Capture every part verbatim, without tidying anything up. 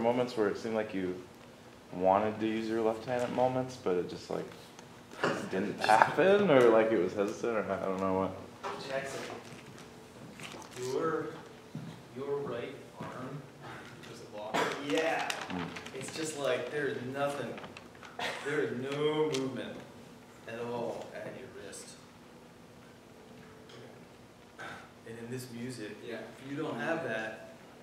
moments where it seemed like you wanted to use your left hand at moments, but it just like didn't happen, or like it was hesitant, or I don't know what? Jackson, your, your right arm is a blocker. Yeah. Mm. It's just like there's nothing, there is no movement at all at your wrist. And in this music, yeah, if you don't have that,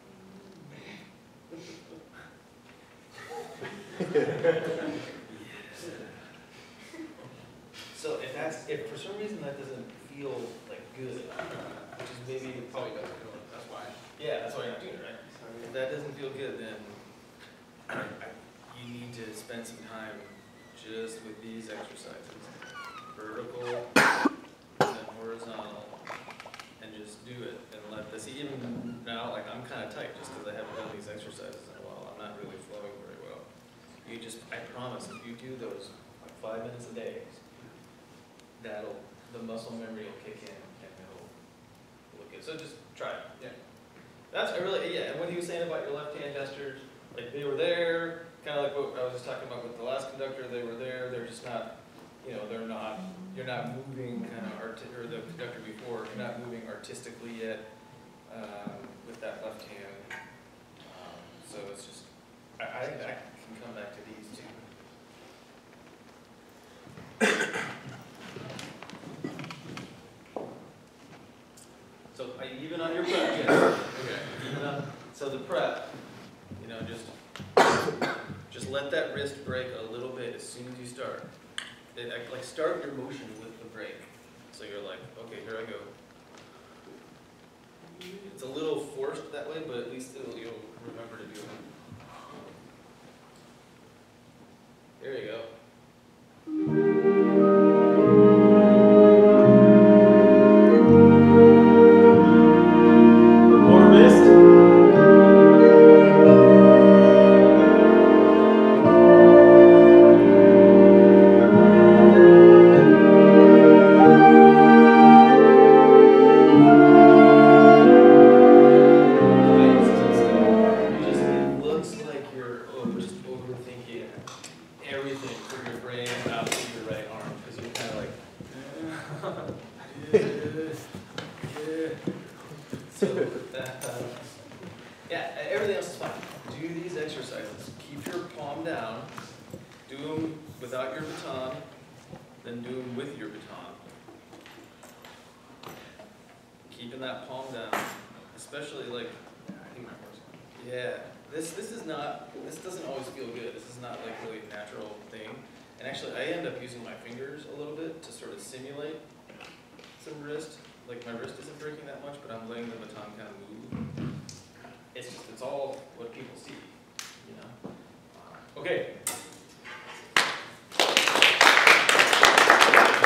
so if that's, if for some reason that doesn't feel like good, which is maybe probably doesn't feel it, that's why. Yeah, that's why you're not doing it, right? If that doesn't feel good, then you need to spend some time just with these exercises. Vertical, and then horizontal, and just do it, and let this, even now, like I'm kind of tight just because I haven't done these exercises in a while. I'm not really flowing very well. You just, I promise, if you do those like five minutes a day, that'll, the muscle memory will kick in and it'll look good. So just try it. Yeah. That's I really, yeah, and what he was saying about your left hand gestures, like they were there, kind of like what I was just talking about with the last conductor, they were there, they're just not, you know, they're not, you're not moving kind of, art or the conductor before, you're not moving artistically yet um, with that left hand. Um, so it's just, I, I, I can come back to these too. So are you even on your prep? Yes. Okay. Even on, so the prep, you know, just just let that wrist break a little bit as soon as you start. It, like start your motion with the break. So you're like, okay, here I go. It's a little forced that way, but at least it'll, you'll remember to do it. There you go. So, that, uh, yeah, everything else is fine. Do these exercises. Keep your palm down. Do them without your baton, then do them with your baton. Keeping that palm down, especially like, yeah, this this is not, this doesn't always feel good. This is not like really a natural thing. And actually, I end up using my fingers a little bit to sort of simulate some wrist. Like my wrist isn't breaking that much, but I'm letting the baton kind of move. It's just, it's all what people see, you know? Okay.